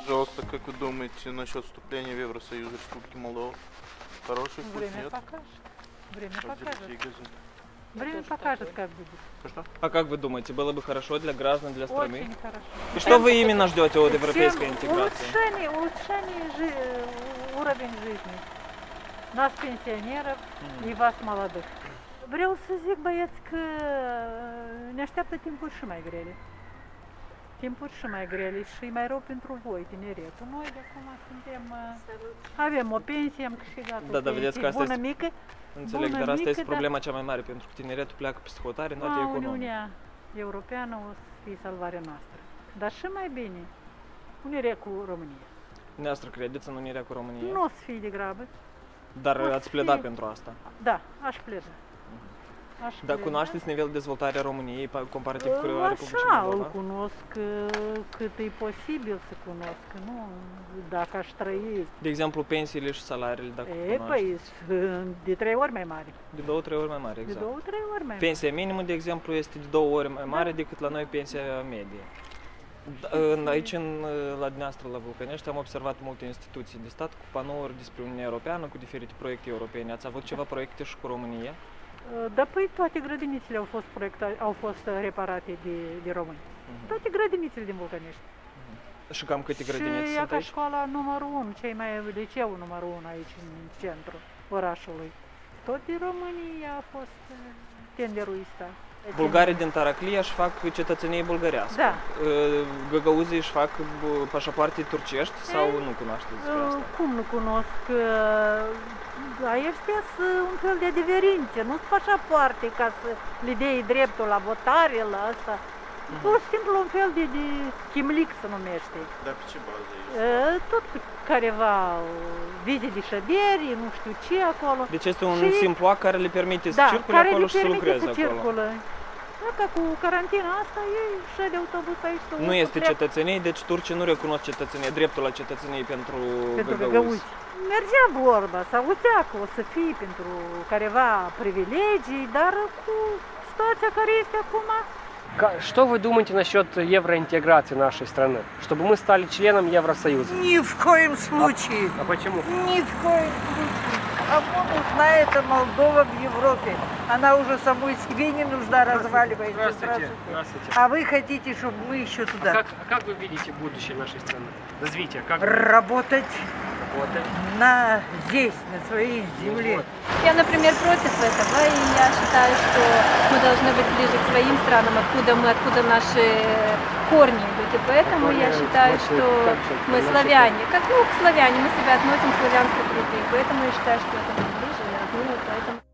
Пожалуйста, как вы думаете насчет вступления в Евросоюз Республики Молдова? Хороший путь, Время нет? покажет. Время Что покажет. двигаться? Время покажет, как будет. Что? А как вы думаете, было бы хорошо для граждан, для страны? Очень хорошо. И что вы именно ждете от европейской интеграции? Улучшение уровень жизни. Нас, пенсионеров, и вас, молодых. Vreau să zic, băieți, că ne așteaptă timpuri și mai grele. Timpuri și mai grele și mai rău pentru voi, tineretul. Noi de acum suntem, avem o pensie, am câștigat o vedeți că pensie asta bună, este- mică. Înțeleg, Bună, dar asta mică, este dar- problema cea mai mare, pentru că tineretul pleacă peste hotare, nu economică. Uniunea Europeană o să fie salvarea noastră. Dar și mai bine, unirea cu România. Dumneavoastră credeți în unirea cu România? Nu o să fie de grabă. Dar o să ați pledat fie- pentru asta. Da, aș pleda. Aș Dar pleda. cunoașteți nivelul de dezvoltare a României comparativ cu Republicii Așa, îl Moldova? cunosc cât e posibil să cunosc, nu dacă aș trăi. De exemplu, pensiile și salariile, dacă E, cunoașteți. păi, sunt de 3 ori mai mari. De 2-3 ori mai mare, De exact. 2-3 ori mai mari. Pensia minimă, de exemplu, este de 2 ori mai mare decât la noi pensia medie. Aici, la dumneavoastră, la Vulcănești, am observat multe instituții de stat cu panouri despre Uniunea Europeană, cu diferite proiecte europene. Ați avut ceva proiecte și cu România? Da, păi toate grădinițele au fost reparate de români. Toate grădinițele din Vulcănești. Și cam câte grădinițe Și sunt ca aici? școala numărul 1, liceul numărul 1 aici în centru orașului. Tot din România a fost tenderul ăsta. Bulgarii din Taraclia își fac cetățenie bulgărească. Da. Găgăuzii își fac pașapoarte turcești sau nu cunoașteți despre asta? Cum nu cunosc? Ăștia sunt un fel de adeverințe, nu sunt pașapoarte ca să le dea dreptul la votare, la asta. Pur și simplu un fel de chimlic se numește. Dar pe ce bază e? Tot cu careva vize de șăderi, nu știu ce acolo. Deci este un Și- simplu act care le permite să Da, circule care acolo le și să permite lucreze să acolo. circulă. Da, ca cu carantina asta, ei și de autobuz aici să Nu urcă, este pleacă cetățenie, deci turcii nu recunosc cetățenie, dreptul la cetățenie pentru pentru găgăuzi. găgăuzi. Mergea vorba, s-auzea că o să fie pentru careva privilegii, dar cu situația care este acum, Что вы думаете насчет евроинтеграции нашей страны? Чтобы мы стали членом Евросоюза? Ни в коем случае. А почему? Ни в коем случае. Кому нужна эта Молдова в Европе? Она уже самой себе не нужна, разваливается. Здравствуйте. А вы хотите, чтобы мы еще туда Как вы видите будущее нашей страны? Развитие, как работать работать? здесь, на своей земле? Я, например, против этого, и я считаю, что мы должны быть ближе к своим странам, откуда наши корни идут. И поэтому я считаю, что мы славяне. Как к славяне, мы себя относим к славянской группе, и поэтому я считаю, что это ближе и родные, поэтому...